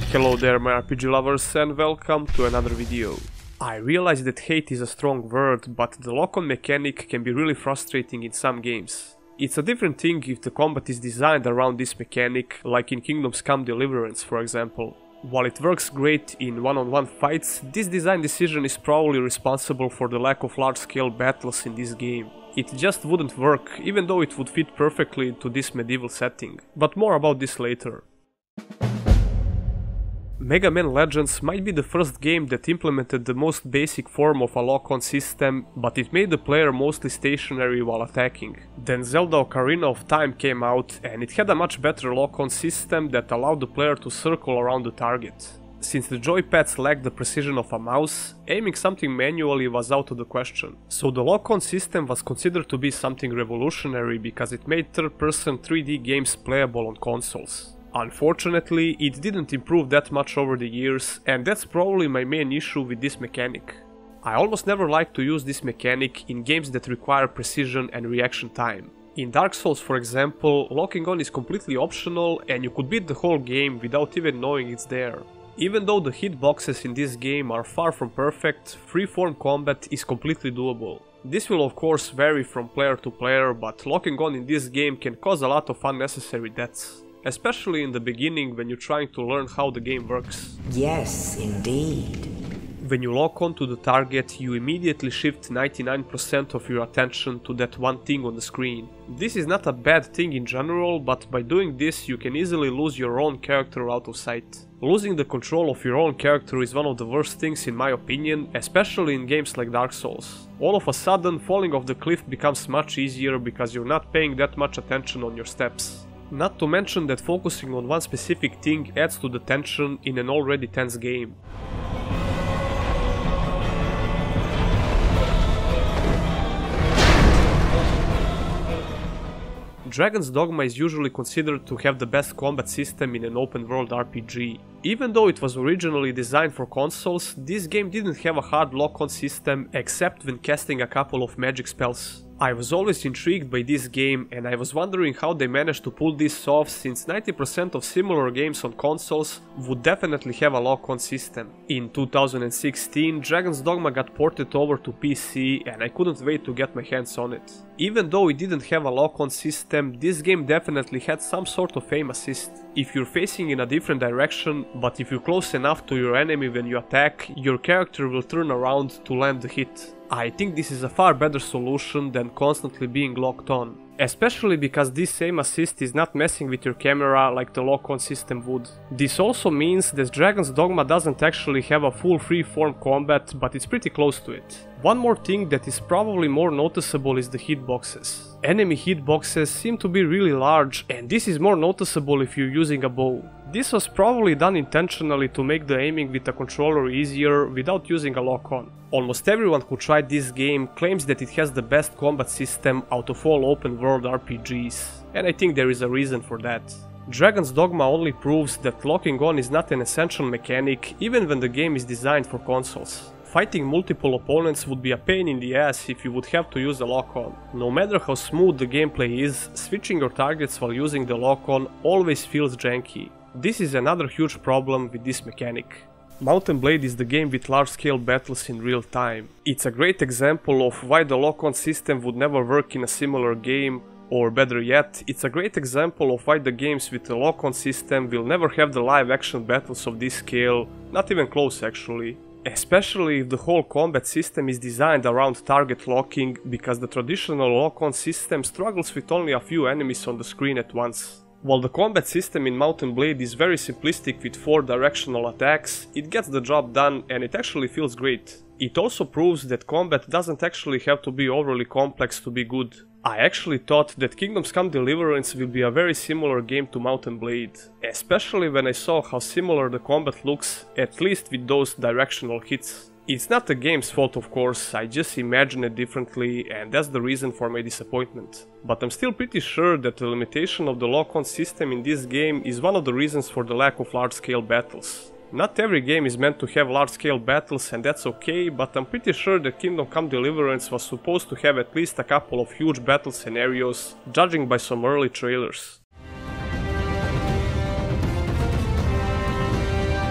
Hello there my RPG lovers and welcome to another video. I realize that hate is a strong word, but the lock-on mechanic can be really frustrating in some games. It's a different thing if the combat is designed around this mechanic, like in Kingdoms Come Deliverance for example. While it works great in one-on-one fights, this design decision is probably responsible for the lack of large-scale battles in this game. It just wouldn't work, even though it would fit perfectly into this medieval setting. But more about this later. Mega Man Legends might be the first game that implemented the most basic form of a lock-on system, but it made the player mostly stationary while attacking. Then Zelda Ocarina of Time came out and it had a much better lock-on system that allowed the player to circle around the target. Since the joypads lacked the precision of a mouse, aiming something manually was out of the question. So the lock-on system was considered to be something revolutionary because it made third-person 3D games playable on consoles. Unfortunately, it didn't improve that much over the years, and that's probably my main issue with this mechanic. I almost never like to use this mechanic in games that require precision and reaction time. In Dark Souls for example, locking on is completely optional and you could beat the whole game without even knowing it's there. Even though the hitboxes in this game are far from perfect, free-form combat is completely doable. This will of course vary from player to player, but locking on in this game can cause a lot of unnecessary deaths. Especially in the beginning when you're trying to learn how the game works. Yes, indeed. When you lock on to the target, you immediately shift 99% of your attention to that one thing on the screen. This is not a bad thing in general, but by doing this you can easily lose your own character out of sight. Losing the control of your own character is one of the worst things in my opinion, especially in games like Dark Souls. All of a sudden, falling off the cliff becomes much easier because you're not paying that much attention on your steps. Not to mention that focusing on one specific thing adds to the tension in an already tense game. Dragon's Dogma is usually considered to have the best combat system in an open world RPG. Even though it was originally designed for consoles, this game didn't have a hard lock-on system except when casting a couple of magic spells. I was always intrigued by this game and I was wondering how they managed to pull this off, since 90% of similar games on consoles would definitely have a lock-on system. In 2016, Dragon's Dogma got ported over to PC and I couldn't wait to get my hands on it. Even though it didn't have a lock-on system, this game definitely had some sort of aim assist. If you're facing in a different direction, but if you're close enough to your enemy when you attack, your character will turn around to land the hit. I think this is a far better solution than constantly being locked on. Especially because this aim assist is not messing with your camera like the lock-on system would. This also means that Dragon's Dogma doesn't actually have a full free-form combat, but it's pretty close to it. One more thing that is probably more noticeable is the hitboxes. Enemy hitboxes seem to be really large, and this is more noticeable if you're using a bow. This was probably done intentionally to make the aiming with a controller easier without using a lock-on. Almost everyone who tried this game claims that it has the best combat system out of all open world RPGs, and I think there is a reason for that. Dragon's Dogma only proves that locking on is not an essential mechanic even when the game is designed for consoles. Fighting multiple opponents would be a pain in the ass if you would have to use a lock-on. No matter how smooth the gameplay is, switching your targets while using the lock-on always feels janky. This is another huge problem with this mechanic. Mount & Blade is the game with large-scale battles in real time. It's a great example of why the lock-on system would never work in a similar game, or better yet, it's a great example of why the games with the lock-on system will never have the live-action battles of this scale, not even close actually. Especially if the whole combat system is designed around target locking, because the traditional lock-on system struggles with only a few enemies on the screen at once. While the combat system in Mount & Blade is very simplistic with 4 directional attacks, it gets the job done and it actually feels great. It also proves that combat doesn't actually have to be overly complex to be good. I actually thought that Kingdoms Come Deliverance will be a very similar game to Mount & Blade, especially when I saw how similar the combat looks, at least with those directional hits. It's not the game's fault of course, I just imagine it differently and that's the reason for my disappointment. But I'm still pretty sure that the limitation of the lock-on system in this game is one of the reasons for the lack of large-scale battles. Not every game is meant to have large-scale battles and that's okay, but I'm pretty sure that Kingdom Come Deliverance was supposed to have at least a couple of huge battle scenarios, judging by some early trailers.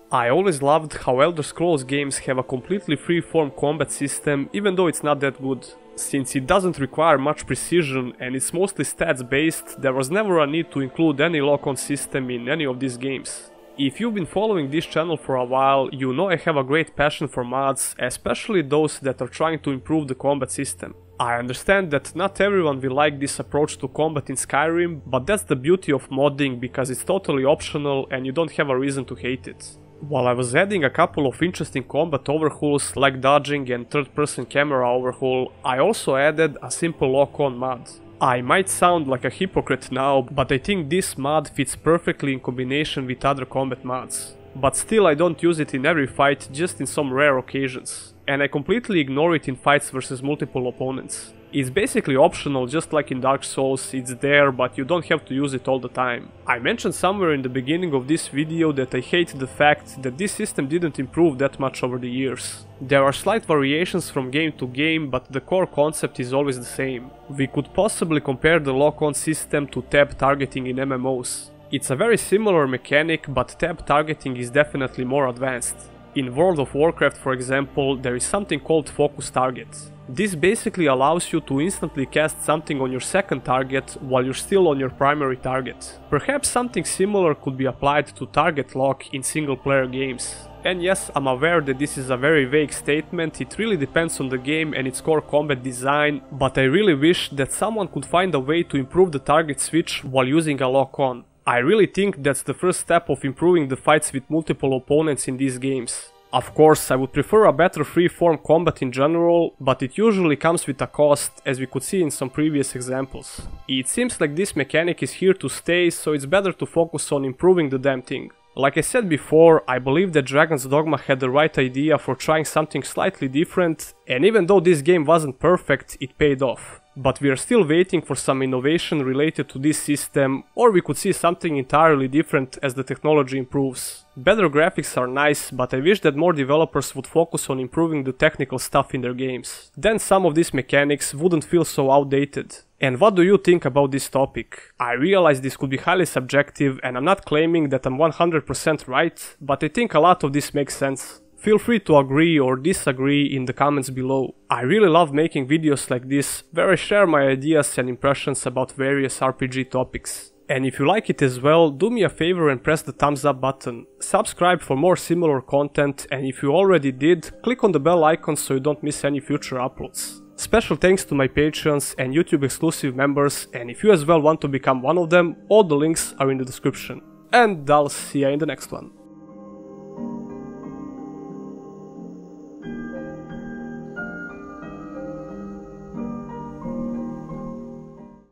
I always loved how Elder Scrolls games have a completely free-form combat system, even though it's not that good. Since it doesn't require much precision and it's mostly stats based, there was never a need to include any lock-on system in any of these games. If you've been following this channel for a while, you know I have a great passion for mods, especially those that are trying to improve the combat system. I understand that not everyone will like this approach to combat in Skyrim, but that's the beauty of modding because it's totally optional and you don't have a reason to hate it. While I was adding a couple of interesting combat overhauls like dodging and third-person camera overhaul, I also added a simple lock-on mod. I might sound like a hypocrite now, but I think this mod fits perfectly in combination with other combat mods. But still I don't use it in every fight, just in some rare occasions. And I completely ignore it in fights versus multiple opponents. It's basically optional, just like in Dark Souls, it's there, but you don't have to use it all the time. I mentioned somewhere in the beginning of this video that I hate the fact that this system didn't improve that much over the years. There are slight variations from game to game, but the core concept is always the same. We could possibly compare the lock-on system to tab targeting in MMOs. It's a very similar mechanic, but tab targeting is definitely more advanced. In World of Warcraft, for example, there is something called focus targets. This basically allows you to instantly cast something on your second target while you're still on your primary target. Perhaps something similar could be applied to target lock in single-player games. And yes, I'm aware that this is a very vague statement, it really depends on the game and its core combat design, but I really wish that someone could find a way to improve the target switch while using a lock-on. I really think that's the first step of improving the fights with multiple opponents in these games. Of course, I would prefer a better free-form combat in general, but it usually comes with a cost, as we could see in some previous examples. It seems like this mechanic is here to stay, so it's better to focus on improving the damn thing. Like I said before, I believe that Dragon's Dogma had the right idea for trying something slightly different, and even though this game wasn't perfect, it paid off. But we are still waiting for some innovation related to this system, or we could see something entirely different as the technology improves. Better graphics are nice, but I wish that more developers would focus on improving the technical stuff in their games. Then some of these mechanics wouldn't feel so outdated. And what do you think about this topic? I realize this could be highly subjective and I'm not claiming that I'm 100% right, but I think a lot of this makes sense. Feel free to agree or disagree in the comments below. I really love making videos like this, where I share my ideas and impressions about various RPG topics. And if you like it as well, do me a favor and press the thumbs up button. Subscribe for more similar content, and if you already did, click on the bell icon so you don't miss any future uploads. Special thanks to my patrons and YouTube exclusive members, and if you as well want to become one of them, all the links are in the description. And I'll see you in the next one.